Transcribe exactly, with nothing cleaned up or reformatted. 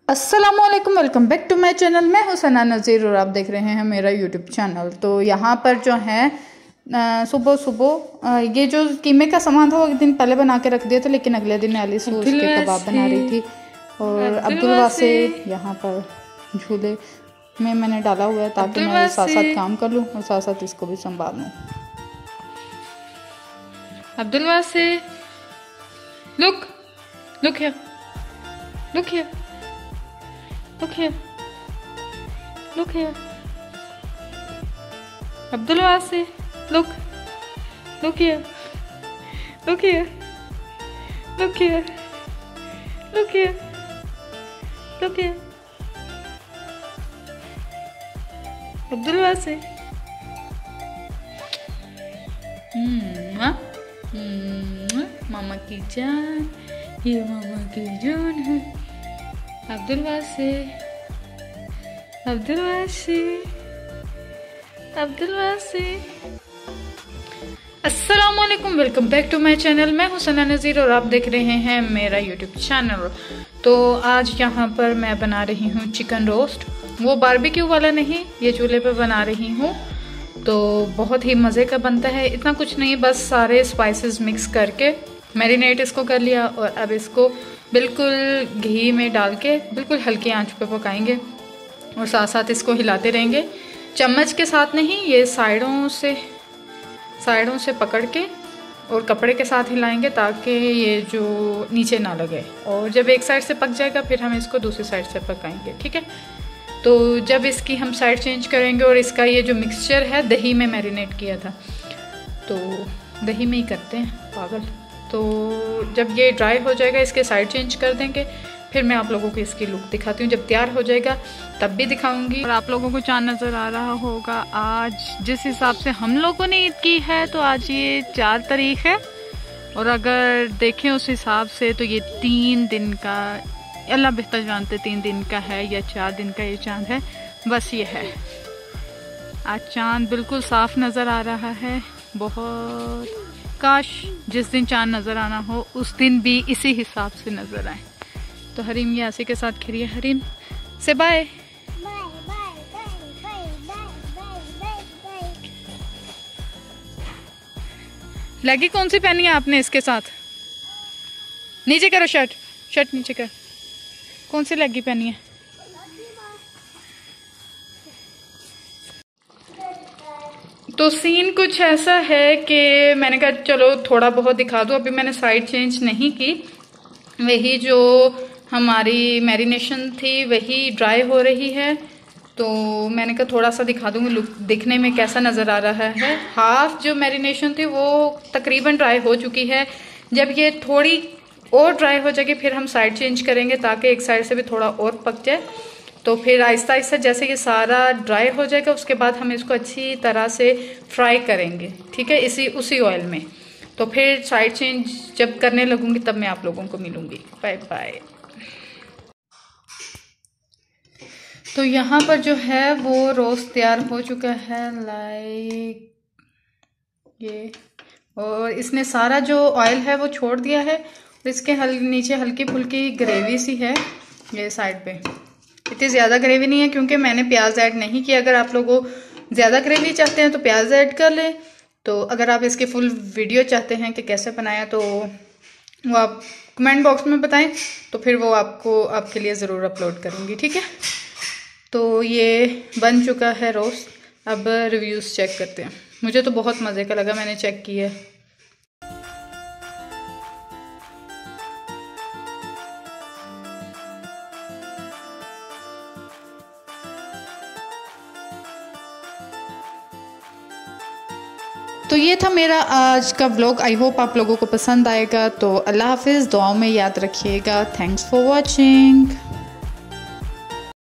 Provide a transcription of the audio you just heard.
अस्सलामुअलैकुम, welcome back to my channel. मैं हूं सना नज़ीर और आप देख रहे हैं मेरा यूट्यूब चैनल। तो यहाँ पर जो है सुबह सुबह ये जो कीमे का सामान था वो एक दिन पहले बना के रख दिया था, लेकिन अगले दिन एलिस उसके कबाब बना रही थी और अब्दुल वासे यहाँ पर झूले में मैंने डाला हुआ है ताकि मैं साथ साथ काम कर लूँ और साथ साथ इसको भी संभाल लूँ। अब्दुल वासे, look, look here, look here, look here, look here. Abdul Wasi, look, look here, look here, look here, look here, look here. Abdul Wasi. Hmm. मामा की जान, ये मामा की जान है। अब्दुल वासे, अब्दुल वासे, अब्दुल वासे। अस्सलाम वालेकुम, welcome back to my channel. मैं हूं सना नज़ीर और आप देख रहे हैं मेरा यूट्यूब चैनल। तो आज यहाँ पर मैं बना रही हूँ चिकन रोस्ट। वो बारबेक्यू वाला नहीं, ये चूल्हे पे बना रही हूँ। तो बहुत ही मज़े का बनता है। इतना कुछ नहीं, बस सारे स्पाइसेस मिक्स करके मैरिनेट इसको कर लिया और अब इसको बिल्कुल घी में डाल के बिल्कुल हल्की आंच पे पकाएंगे और साथ साथ इसको हिलाते रहेंगे। चम्मच के साथ नहीं, ये साइडों से साइडों से पकड़ के और कपड़े के साथ हिलाएंगे ताकि ये जो नीचे ना लगे। और जब एक साइड से पक जाएगा फिर हम इसको दूसरी साइड से पकाएंगे, ठीक है। तो जब इसकी हम साइड चेंज करेंगे और इसका ये जो मिक्सचर है दही में मैरिनेट किया था, तो दही में ही करते हैं पागल। तो जब ये ड्राई हो जाएगा इसके साइड चेंज कर देंगे, फिर मैं आप लोगों को इसकी लुक दिखाती हूँ। जब तैयार हो जाएगा तब भी दिखाऊंगी। और आप लोगों को चांद नज़र आ रहा होगा। आज जिस हिसाब से हम लोगों ने ईद की है तो आज ये चार तारीख है और अगर देखें उस हिसाब से तो ये तीन दिन का, अल्लाह बेहतर जानते तीन दिन का है या चार दिन का ये चांद है। बस ये है, आज चांद बिल्कुल साफ नज़र आ रहा है। बहुत काश जिस दिन चांद नज़र आना हो उस दिन भी इसी हिसाब से नज़र आए। तो हरीम ये आसी के साथ खिरिए, हरीम से बाय। लेगी कौन सी पहनी है आपने इसके साथ? नीचे करो शर्ट, शर्ट नीचे कर। कौन सी लेगी पहनी है? तो सीन कुछ ऐसा है कि मैंने कहा चलो थोड़ा बहुत दिखा दूँ। अभी मैंने साइड चेंज नहीं की, वही जो हमारी मैरिनेशन थी वही ड्राई हो रही है। तो मैंने कहा थोड़ा सा दिखा दूँगी लुक दिखने में कैसा नज़र आ रहा है। हाफ जो मैरिनेशन थी वो तकरीबन ड्राई हो चुकी है। जब ये थोड़ी और ड्राई हो जाएगी फिर हम साइड चेंज करेंगे ताकि एक साइड से भी थोड़ा और पक जाए। तो फिर आहिस्ता आहिस्ता जैसे कि सारा ड्राई हो जाएगा उसके बाद हम इसको अच्छी तरह से फ्राई करेंगे, ठीक है, इसी उसी ऑयल में। तो फिर साइड चेंज जब करने लगूंगी तब मैं आप लोगों को मिलूंगी। Bye bye. तो यहाँ पर जो है वो रोस्ट तैयार हो चुका है, लाइक ये। और इसने सारा जो ऑयल है वो छोड़ दिया है। इसके हल नीचे हल्की फुल्की ग्रेवी सी है ये साइड पे। इतनी ज़्यादा ग्रेवी नहीं है क्योंकि मैंने प्याज ऐड नहीं किया। अगर आप लोगों ज़्यादा ग्रेवी चाहते हैं तो प्याज ऐड कर लें। तो अगर आप इसकी फुल वीडियो चाहते हैं कि कैसे बनाया तो वो आप कमेंट बॉक्स में बताएं, तो फिर वो आपको आपके लिए ज़रूर अपलोड करूँगी, ठीक है। तो ये बन चुका है रोस्ट। अब रिव्यूज़ चेक करते हैं। मुझे तो बहुत मज़े का लगा, मैंने चेक किया है। तो ये था मेरा आज का व्लॉग। आई होप आप लोगों को पसंद आएगा। तो अल्लाह हाफिज़, दुआओं में याद रखिएगा। Thanks for watching.